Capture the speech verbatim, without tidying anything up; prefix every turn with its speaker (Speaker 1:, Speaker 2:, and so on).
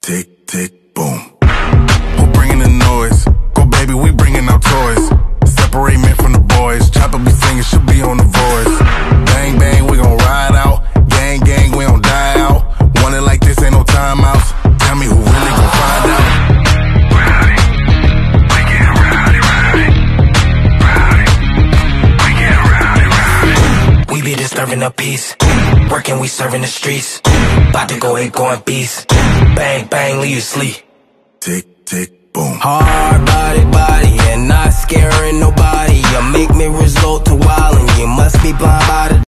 Speaker 1: tick, tick, boom. Who bringing the noise? Go baby, we bringing our toys. Separate men from the boys. Chopper be singing, she'll be on the voice. Bang, bang, we gon' ride out. Gang, gang, we don't die out. Want it like this, ain't no timeouts. Tell me who really gon' find out.
Speaker 2: Rowdy, we get rowdy, rowdy. Rowdy, we get rowdy, rowdy.
Speaker 3: We be disturbing the peace. Working, we serving the streets. About to go hit, going beast. Bang, bang, leave you sleep.
Speaker 1: Tick, tick, boom.
Speaker 3: Hard body, body, and not scaring nobody. You make me resort to wildin'. You must be blind by the